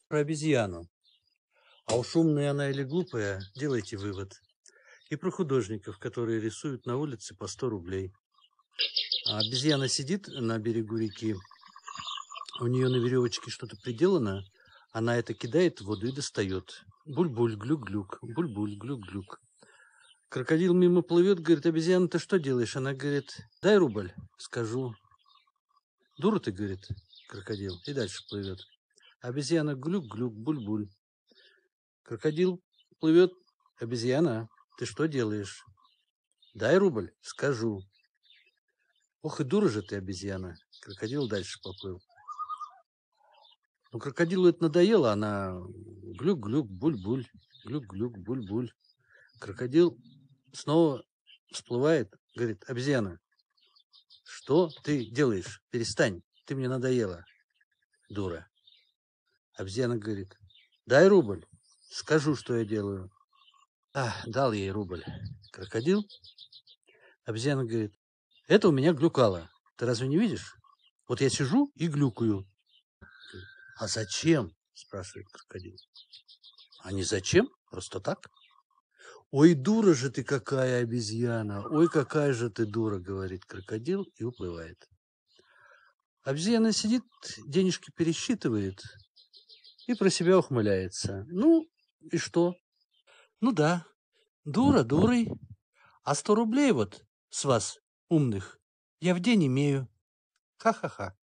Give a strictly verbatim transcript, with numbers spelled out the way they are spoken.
Про обезьяну. А уж умная она или глупая, делайте вывод. И про художников, которые рисуют на улице по сто рублей. А обезьяна сидит на берегу реки, у нее на веревочке что-то приделано, она это кидает в воду и достает. Буль-буль, глюк-глюк, буль-буль, глюк-глюк. Крокодил мимо плывет, говорит: обезьяна, ты что делаешь? Она говорит: дай рубль, скажу. Дура ты, говорит крокодил, и дальше плывет. Обезьяна глюк-глюк, буль-буль. Крокодил плывет: обезьяна, ты что делаешь? Дай рубль, скажу. Ох и дура же ты, обезьяна. Крокодил дальше поплыл. Ну, крокодилу это надоело, она глюк-глюк, буль-буль, глюк-глюк, буль-буль. Крокодил снова всплывает, говорит: обезьяна, что ты делаешь? Перестань, ты мне надоела, дура. Обезьяна говорит: дай рубль, скажу, что я делаю. А, дал ей рубль. Крокодил. Обезьяна говорит: это у меня глюкало. Ты разве не видишь? Вот я сижу и глюкаю. А зачем? Спрашивает крокодил. А не зачем? Просто так. Ой, дура же ты какая, обезьяна. Ой, какая же ты дура, говорит крокодил и уплывает. Обезьяна сидит, денежки пересчитывает и про себя ухмыляется. Ну, и что? Ну да, дура дурой. А сто рублей вот с вас, умных, я в день имею. Ха-ха-ха.